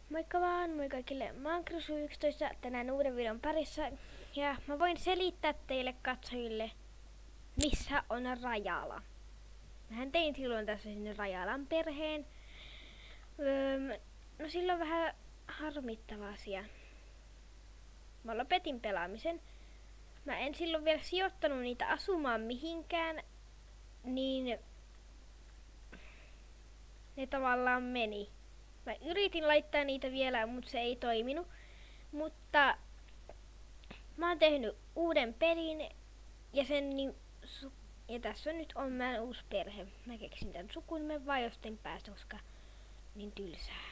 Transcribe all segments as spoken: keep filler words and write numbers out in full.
Moikka vaan, moi kaikille. Mä oon Krusu yksitoista tänään uuden videon parissa ja mä voin selittää teille katsojille, missä on Rajala. Mähän tein silloin tässä sinne Rajalan perheen. Öö, no silloin vähän harmittava asia. Mä lopetin pelaamisen. Mä en silloin vielä sijoittanut niitä asumaan mihinkään, niin ne tavallaan meni. Mä yritin laittaa niitä vielä, mutta se ei toiminut. Mutta mä oon tehnyt uuden pelin ja sen niin, ja tässä on nyt on meidän uusi perhe. Mä keksin tän sukunimen vaan jostain päästä, koska niin tylsää.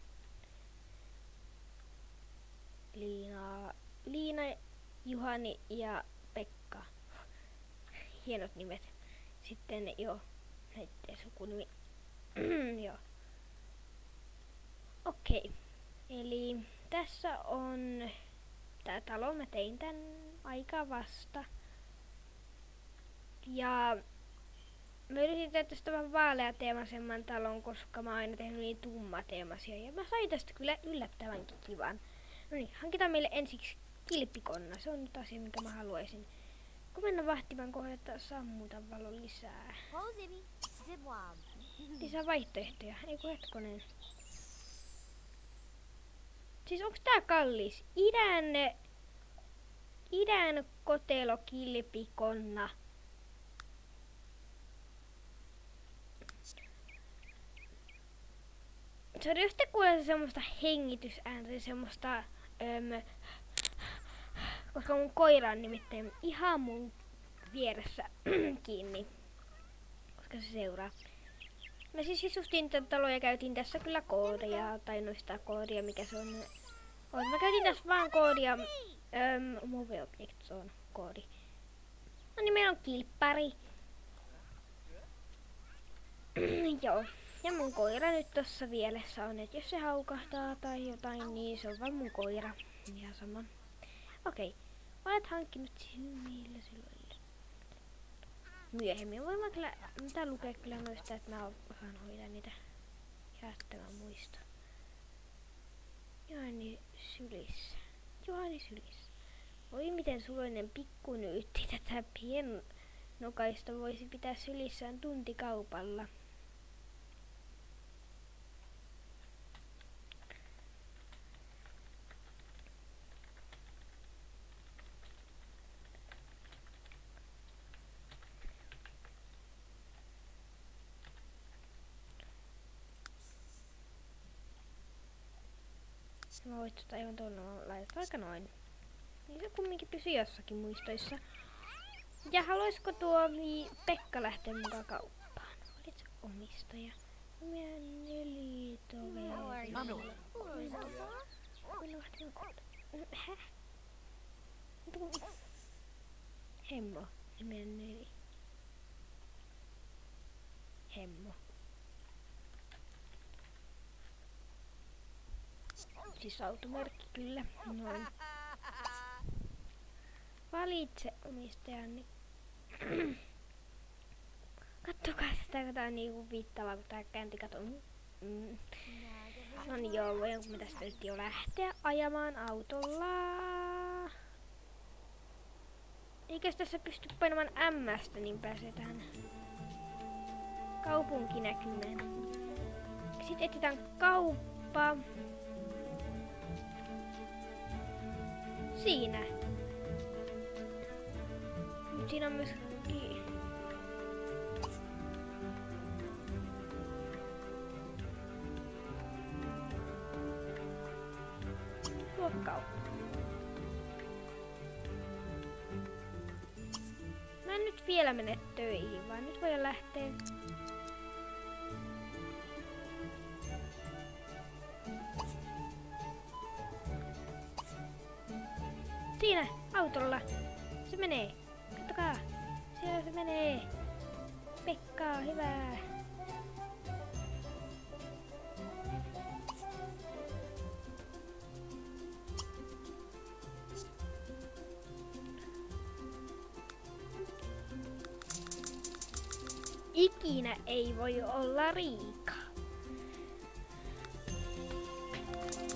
Liina, Liina, Juhani ja Pekka. Hienot nimet. Sitten jo näitten sukunimi. Joo. Okei, eli tässä on tää talo, mä tein tän aika vasta. Ja mä yritin tehdä tästä vähän vaaleateemaisemman talon, koska mä oon aina tehnyt niin tummateemaisia. Ja mä sain tästä kyllä yllättävänkin kivan. No niin, hankitaan meille ensiksi kilpikonna, se on nyt asia, minkä mä haluaisin. Kun mennään vahtimaan kohdetta, sammuta valon lisää. Lisää vaihtoehtoja, ei kun hetkonen. Siis onks tää kallis? Idän, idän kotelo kilpikonna. Se on just kuulee semmoista hengitysääntä, semmoista, öm, koska mun koira on nimittäin ihan mun vieressä kiinni, koska se seuraa. Mä siis sisustin tätä taloa ja käytin tässä kyllä koodia, tai noista koodia, mikä se on. on. Mä käytin tässä vaan koodia, öm, Move Objects on koodi. No niin, meillä on kilppari. Joo, ja mun koira nyt tossa vielessä on, että jos se haukahtaa tai jotain, niin se on vaan mun koira. Ihan sama. Okei, olet hankkinut millä silloin? Myöhemmin voin mä kyllä, mitä lukee kyllä noista, että mä osaan hoitaa niitä. Jättämään muista. Juhani sylissä. Juhani sylissä. Oi miten suloinen pikkunyytti tätä piennokaista voisi pitää sylissään tuntikaupalla. Mä voit tota ihan tuonne laittaa vaikka noin. Niin se kumminkin pysyy jossakin muistoissa. Ja haluaisiko tuo Pekka lähteä mukaan kauppaan? Olit se omistaja? Mä nelitoveri. Häh? Hemmo. Nimen neli. Hemmo. Siis automerkki kyllä. Noin. Valitse omistajani. Kattokaa tätä, kun tää on niinku viittavaa, kun tää käänti katon. Mm. No niin joo, voinko me tästä nyt jo lähteä ajamaan autolla? Eikös tässä pysty painamaan M:stä, niin pääsee tähän kaupunkinäkymään. Sitten etsitään kauppa. Siinä. Mut siinä on myös ruokakauppa. Mä en nyt vielä mene töihin, vaan nyt voidaan lähteä. Siinä, autolla. Se menee. Kattokaa. Siellä se menee. Pekka, hyvä. Ikinä ei voi olla liikaa.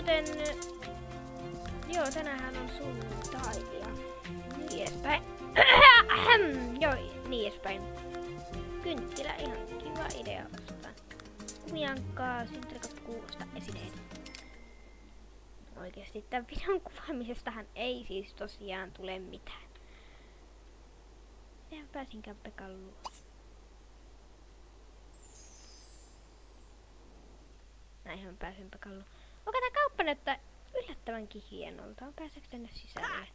Joten joo, tänäänhän on sunnuntai ja niin edespäin. Joo, niin edespäin. Kynttilä, ihan kiva idea. Kujankkaa, synttärikakkuusta esineen. Oikeesti tämän videon kuvaamisestahan ei siis tosiaan tule mitään. Eihän pääsinkään Pekan luo. Näinhän pääsin Pekan luo. Onko tää kauppa näyttää yllättävänkin hienolta? Pääseekö tänne sisälle?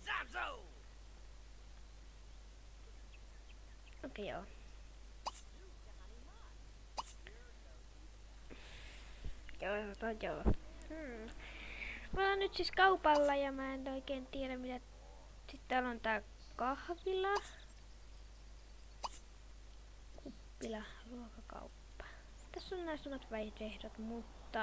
Okei, joo. Joo, joo, joo. Hmm. Mä oon nyt siis kaupalla ja mä en oikein tiedä mitä. Sitten täällä on tää kahvila. Kuppila, ruokakauppa. Tässä on nää samat vaihtoehdot, mutta...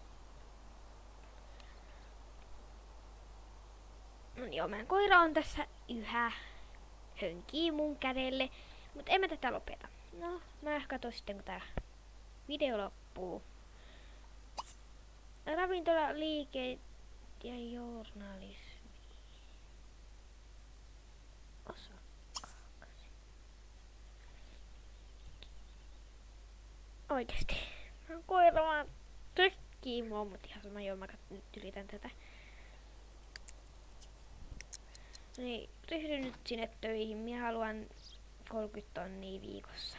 No joo, meidän koira on tässä yhä. Hönkii mun kädelle. Mut en mä tätä lopeta. No, mä katson sitten kun tää video loppuu. Ravintola, liike ja journalismi. Osakkaas. Oikeesti. Mä oon koira vaan tökkii mua, mut ihan sama joo, mä nyt yritän tätä. Niin, ryhdyn nyt sinne töihin. Minä haluan kolmekymmentä tonnia viikossa.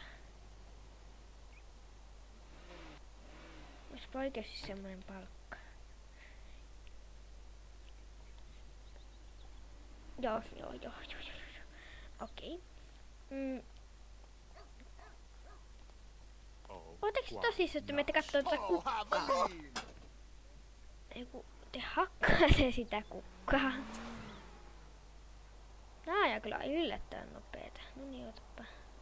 Olisiko oikeesti semmonen palkka? Joo, joo, joo, joo, joo, joo. Okei. Mm. Ootteko tosissaan, että menette kattoo tätä kukkaa? Eiku, te hakkaatte sitä kukkaa. Nää ja kyllä yllättävän nopeeta. No niin, otapa.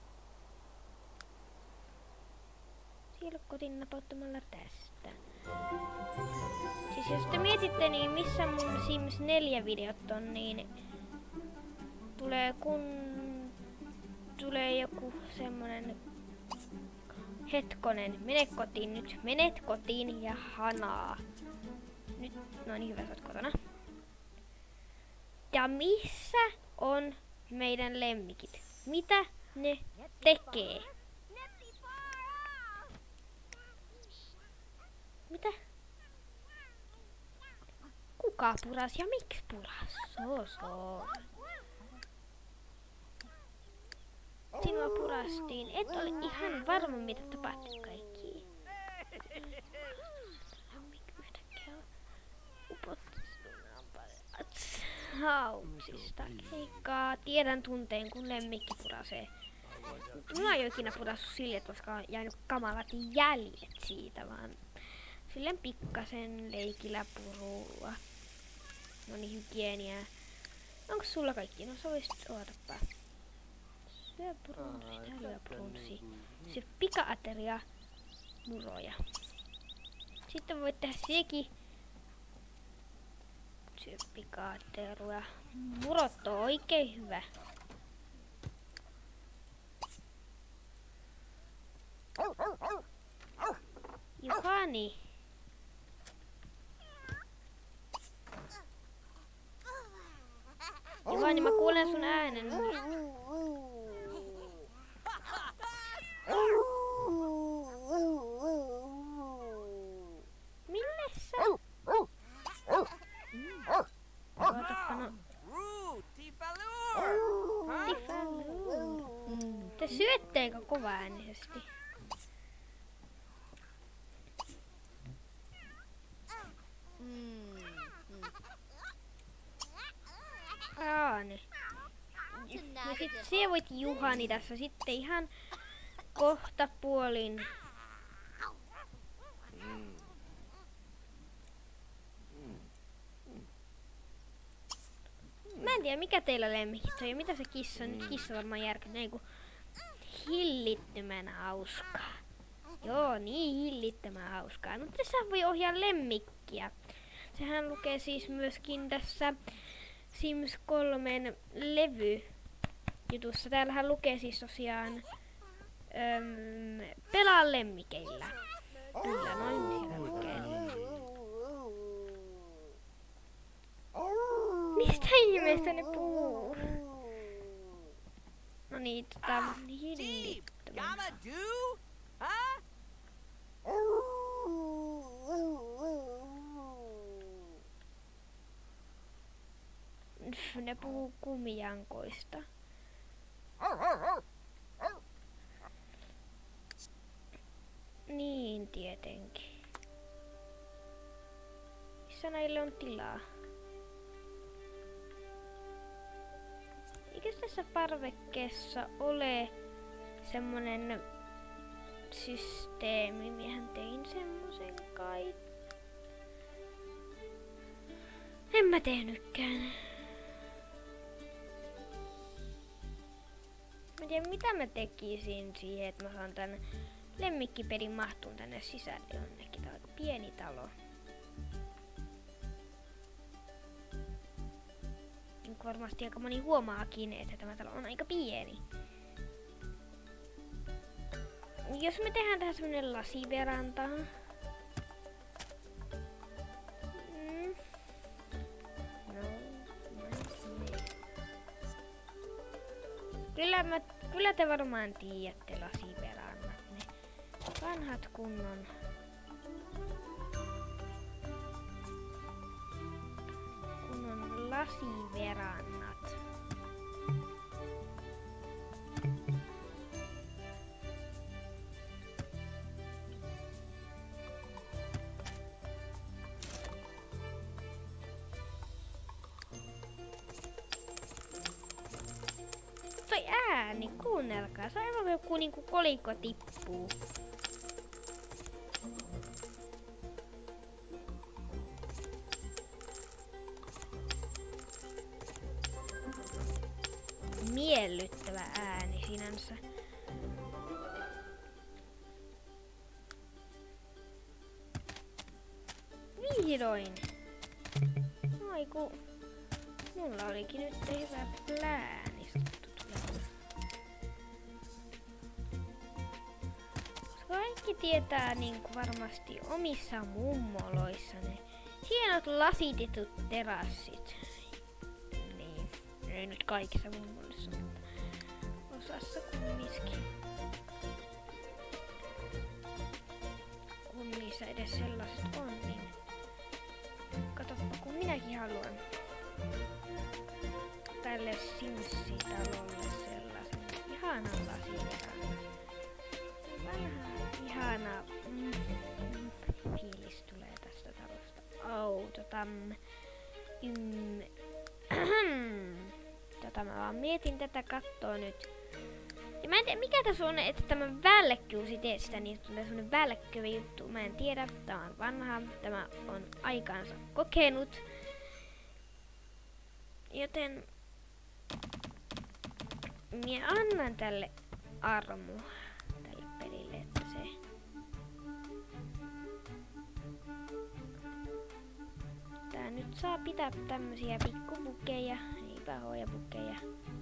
Siirry kotiin napauttamalla tästä. Siis jos te mietitte, niin missä mun Sims neljä videot on, niin tulee kun tulee joku semmonen hetkonen. Mene kotiin nyt. Menet kotiin ja hanaa. Nyt, no niin, hyvä, sä oot kotona. Ja missä on meidän lemmikit? Mitä ne tekee? Mitä? Kuka puras ja miksi puras? So, so. Sinua purastiin. Et ole ihan varma mitä tapahtui kaikkiin. Hauksista. Eikä tiedän tunteen kun lemmikki purasee. Mulla ei ole ikinä purassu silleen, koska on jäänyt kamalat jäljet siitä, vaan silleen pikkasen leikillä purua. No niin, hygieniaa. Onko sulla kaikki? No soisit, ootappa. Syö brunssi, täällä brunssi. Syö pika-ateria, muroja. Sitten voit tehdä sekin. Syö pika-ateria. Murot on oikein hyvä. Juhani. Juhani, mä kuulen sun äänen. Mille sä? Ootappa no. Tifaluu. Te syötteekö kovaäänisesti? Aani. Ja sit se voit Juhani tässä sitten ihan kohta puolin. Mä en tiedä mikä teillä lemmikit on ja mitä se kissa on. Nyt kissa varmaan järkynyt. Eiku hillittömän hauskaa. Joo, niin hillittömän hauskaa. No tässä voi ohjaa lemmikkiä. Sehän lukee siis myöskin tässä Sims kolmen levyjutussa. Täällähän lukee siis tosiaan öm, pelaa lemmikeillä. Kyllä, noin siellä lukee. Mistä ne puhuu? No niin, tota... Gamma do? Huh? Ne puhuu kumijankoista. Niin tietenkin. Missä näille on tilaa? Eikös tässä parvekkeessa ole semmonen systeemi? Miehän tein semmosen kai. En mä tehnytkään. Mä tiedän mitä mä tekisin siihen, että mä saan tän lemmikkipelin mahtuun tänne sisälle jonnekin. Tää on aika pieni talo. Niin varmasti aika moni huomaakin, että tämä talo on aika pieni. Jos me tehdään tähän semmonen lasiveranta. Mm. No, Kyllä, mä, kyllä te varmaan tiedätte lasiverannat, ne vanhat kunnon kunnon lasiverannat. Toi ääni, kuunnelkaa. Se on aivan joku niinku kolikko tippuu. Miellyttävä ääni sinänsä. Vihdoin! Ai ku... Mulla olikin nyt hyvä plääni. Kaikki tietää niinku varmasti omissa mummoloissa ne hienot lasitetut terassit. Niin, ei nyt kaikissa mummoloissa, mutta osassa kumminkin. Kun niissä edes sellaiset on, niin katoppa kun minäkin haluan tälle Sims-talolle sellaisen ihanan lasiverannan. Vähän ihana mm, mm, fiilis tulee tästä talosta. Oh, tota... Mm, tota mä vaan mietin tätä kattoo nyt. Ja mä en tiedä mikä tässä on, että tämä välkkyys teestä, niin tulee semmonen välkkyvä juttu. Mä en tiedä, tää on vanha, tämä on aikansa kokenut. Joten... Minä annan tälle armoa. Pelille, että se tää nyt saa pitää tämmösiä pikkupukeja, ei pahoja pukeja.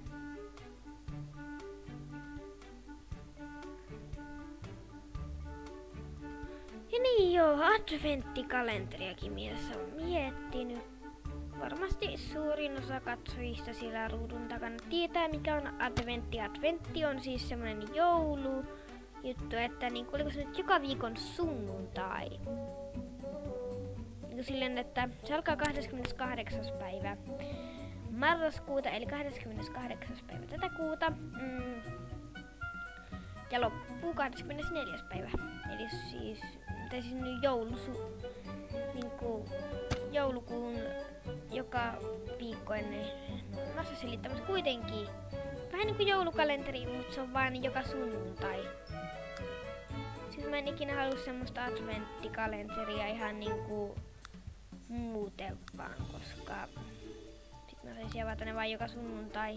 Ja niin joo, adventtikalenteriakin mielessä on miettinyt. Varmasti suurin osa katsojista siellä ruudun takana tietää mikä on adventti. Adventti on siis semmonen joulu juttu, että niinku oliko se nyt joka viikon sunnuntai. Niinku silleen, että se alkaa kahdeskymmeneskahdeksas päivä marraskuuta, eli kahdeskymmeneskahdeksas päivä tätä kuuta. Mm, ja loppuu kahdeskymmenesneljäs päivä. Eli siis, tai siis nyt joulusu, niinku joulukuun joka viikko ennen. Mä oon selittämässä kuitenkin. Vähän niinku joulukalenteri, mutta se on vaan joka sunnuntai. Siis mä en ikinä halua semmoista adventtikalenteria ihan niinku muuten vaan, koska sit mä saisin avata ne vaan joka sunnuntai.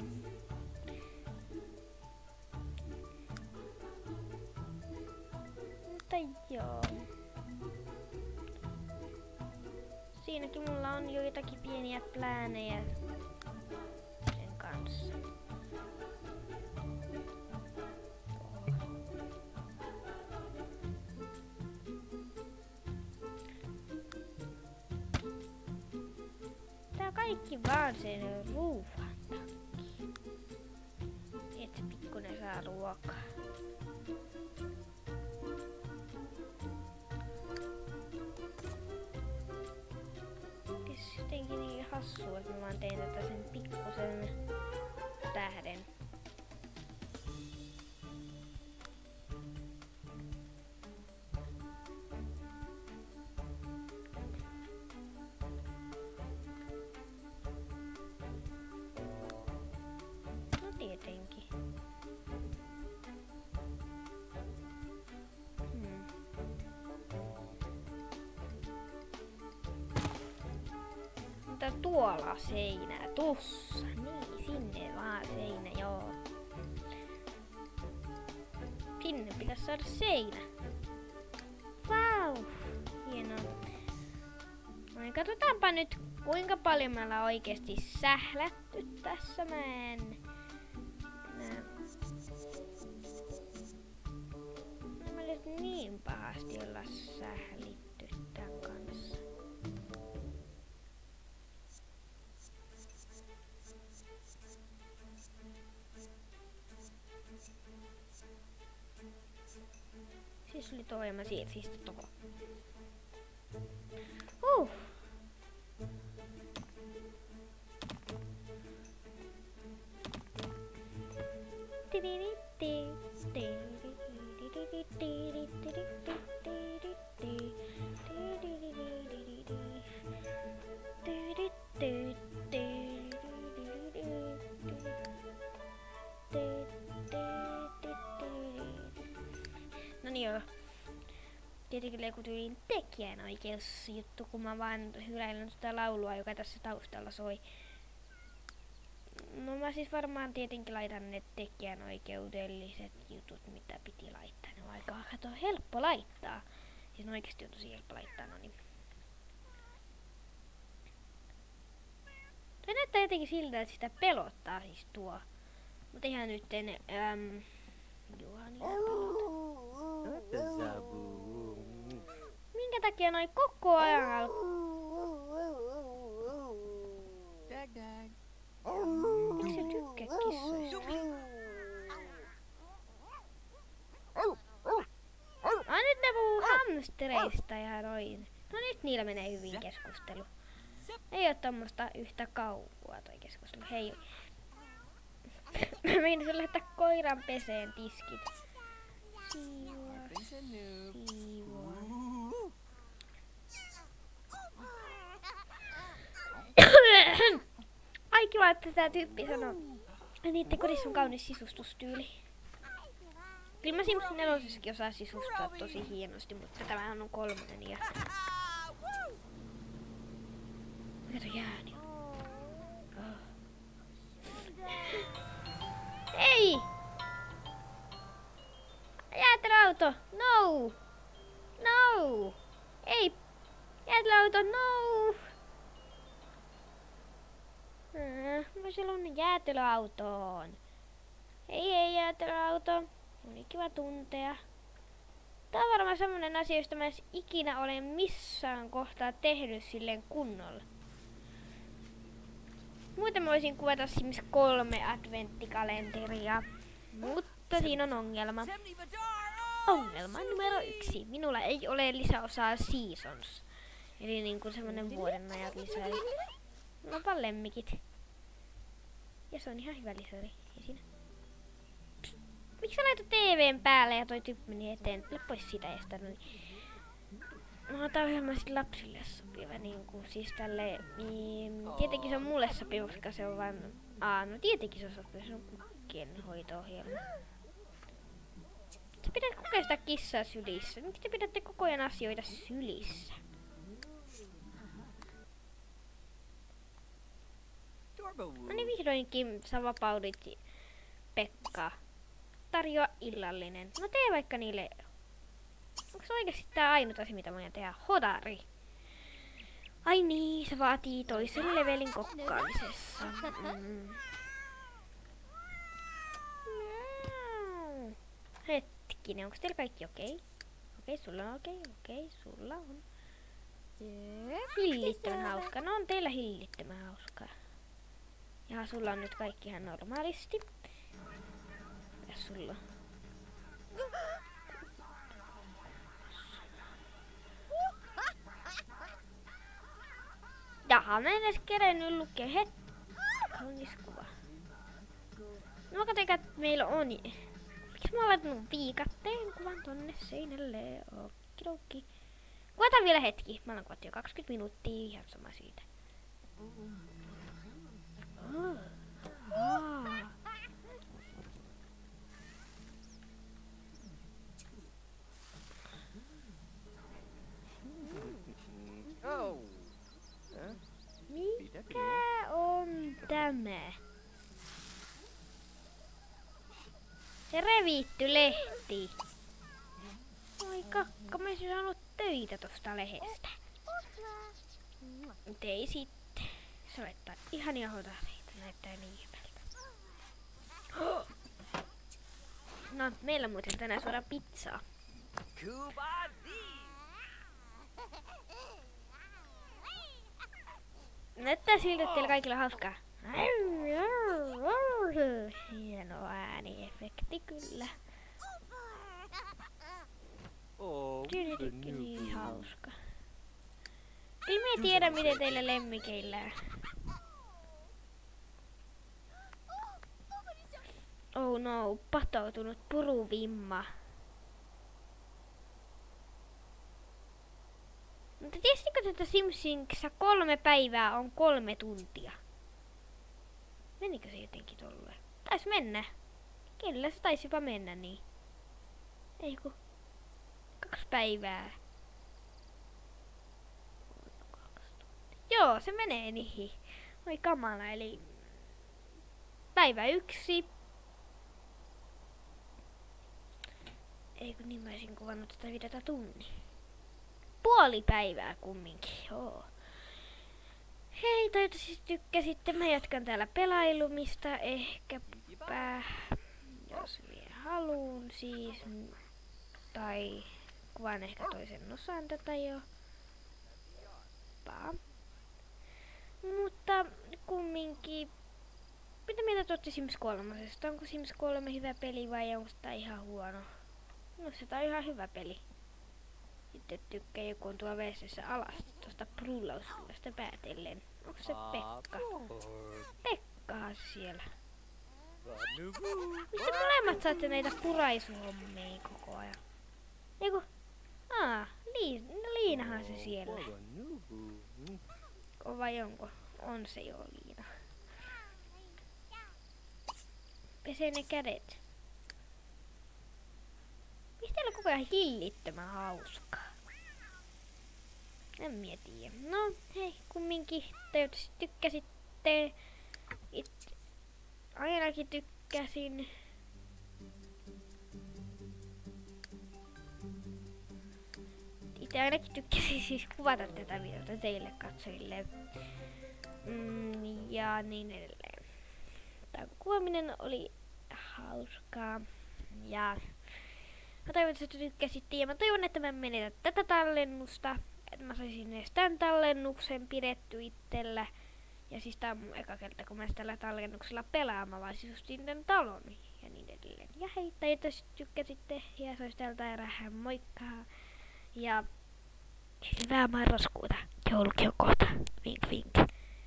Mutta joo. Siinäkin mulla on joitakin pieniä pläänejä sen kanssa. Tää Kaikki vaan sen ruuan takia. Et pikkunen saa ruokaa. Jotenkin niin hassua, että mä vaan tein tätä sen pikkusen tähden. No tietenkin. Hmm. Mutta tuolla seinä, tuossa, niin sinne vaan seinä, joo. Sinne pitäisi saada seinä. Vau, hienoa. No, katsotaanpa nyt, kuinka paljon me ollaan oikeesti sählätty tässä. Mä en näe. No, mä nyt niin pahasti olla sählitty tän kanssa. Siis oli toi ja mä siirsin sitä tohon. Huh. No niin joo. Tietenkin joku tyylin tekijänoikeusjuttu, kun mä vaan hyräilen sitä laulua, joka tässä taustalla soi. No mä siis varmaan tietenkin laitan ne tekijänoikeudelliset jutut, mitä piti laittaa. Ne on aika kato, helppo laittaa. Siis ne oikeesti on tosi helppo laittaa, no niin. Toi näyttää jotenkin siltä, että sitä pelottaa siis tuo. Mut eihän nyt en... Äm, Juhanilla pelota. Minkä takia noin koko ajan alku? Dag dag. Miksi sä tykkää kissoista? Ah, nyt ne puhuu hamstereista ja noin. No nyt niillä menee hyvin keskustelu. Ei oo tommoista yhtä kauhua toi keskustelu. Hei. Mä meinasin laittaa koiran peseen tiskit. Siivoa, siivoa. Ai kiva, että tää tyyppi sanoo. Niitten kodissa on kaunis sisustustyyli. Kyllä mä Sims nelosessakin osaa sisustaa tosi hienosti, mutta tämähän on kolmonen ja... Kato jääni. Oh. Ei! Jäätelöauto! No! No! Ei! Jäätelöauto! No! Mä voisin lunnut jäätelöautoon. Ei, ei jäätelöauto. Oli kiva tuntea. Tää on varmaan semmonen asia, josta mä en ikinä ole missään kohtaa tehnyt silleen kunnolla. Muuten mä voisin kuvata Sims kolme adventtikalenteria. Mutta siinä on ongelma. Ongelma numero yksi. Minulla ei ole lisäosaa Seasons. Eli niinku semmonen vuoden ajat lisäri. Mulla on vaan lemmikit. Ja se on ihan hyvä lisäri. Ei siinä. Psst. Miksi sä laitat T V:n päälle ja toi tyyppi meni eteen? Tule pois siitä estä. No, no tää ohjelma sit lapsille sopiva niinku. Siis tälle... Niin, tietenkin se on mulle sopiva, koska se on vaan... Aa, no tietenkin se on sopiva. Se on kukkien hoito-ohjelma. Sä pidät koko ajan sitä kissaa sylissä. Miksi te pidätte koko ajan asioita sylissä? No niin vihdoinkin sä vapaudit, Pekka. Tarjoa illallinen. No tee vaikka niille... Onko se oikeesti tää ainut asia, mitä voidaan tehdä? Hodari. Ai niin, se vaatii toisen levelin kokkaamisessa. Mm. No. Hetkinen, onko teillä kaikki okei? Okay? Okei, okay, sulla on okei, okay, okei, okay, sulla on. Jep. Hillittömän hauskaa. No on teillä hillittömän hauskaa. Ja sulla on nyt kaikki ihan normaalisti. Ja sulla on? Jaha, mä en edes kerennyt lukea. Het... Kaunis kuva. No katsotaan, että meillä on... Miksi mä oon laittanut viikatteen kuvan tonne seinälle? Okidoki. Kuvataan vielä hetki. Mä oon kuvattu jo kaksikymmentä minuuttia. Ihan sama siitä. Oh. Ah. Oh. Huh? Mikä on tämä? Se revitty lehti. Oi kakka, mä olisin saanut töitä tosta lehdestä. Mut ei sitten. Se laittaa ihania hotareita. Näyttää niin hyvältä. Oh. No, meillä muuten tänään suoraan pizzaa. Näyttää siltä, että teillä kaikilla on hauskaa. Hieno ääniefekti kyllä. Oh, Tyylikin niin hauska. Kyllä me tiedä, miten teillä lemmikeillä on. Oh no, patoutunut puruvimma. Mutta tiesittekö, että Simsingsissa kolme päivää on kolme tuntia? Menikö se jotenkin tolleen? Taisi mennä. Kyllä se taisi jopa mennä niin. Ei ku. Kaksi päivää. Joo, se menee niihin. Oi kamala, eli päivä yksi. Ei kun niin mä olisin kuvannut tätä videota tunnin. Puoli päivää kumminkin, joo. Hei, toivottavasti tykkäsitte. Mä jatkan täällä pelailumista ehkäpä, jos vielä haluun siis. Tai kuvaan ehkä toisen osan tätä jo. Pa. Mutta kumminkin, mitä mieltä tuotte Sims kolmosesta? Onko Sims kolme hyvä peli vai onko sitä ihan huono? No se on ihan hyvä peli. Sitten tykkää joku on tuolla veessä alas tuosta prullausvillasta päätellen. Onko se Pekka? Pekkahan se siellä. Mistä molemmat saatte näitä puraisuhommia koko ajan? Eiku, aa, Liin, no Liinahan se siellä. On vai onko? On se jo Liina. Pesee ne kädet. Mistä teillä on koko ajan hillittömän hauskaa? En mä tiedä. No hei, kumminkin toivottavasti tykkäsitte. Itse ainakin tykkäsin. Itse ainakin tykkäsin siis kuvata tätä videota teille katsojille. Mm, ja niin edelleen. Tämä kuvaaminen oli hauskaa. Ja mä toivon, että tykkäsitte. Ja mä toivon, että mä menetän tätä tallennusta. Että mä saisin edes tämän tallennuksen pidetty itsellä. Ja siis tää on mun eka kerta, kun mä tällä tallennuksella pelaan. Mä vaan sisustin tän talon ja niin edelleen. Ja hei, toivottavasti tykkäsitte. Ja se olisi täältä erää. Moikka. Ja hyvää marraskuuta. Joulukin on kohta. Vink vink.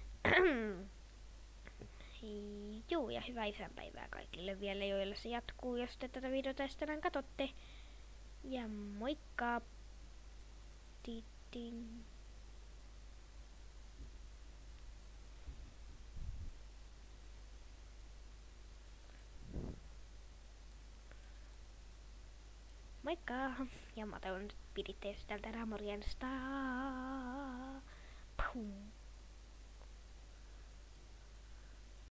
Juu, ja hyvää isänpäivää kaikille vielä, joilla se jatkuu, jos te tätä videota tänään katsotte. Ja moikka! Titin. Moikka! Ja mä toivon, että piditte tältä Ramoriansta. Pum.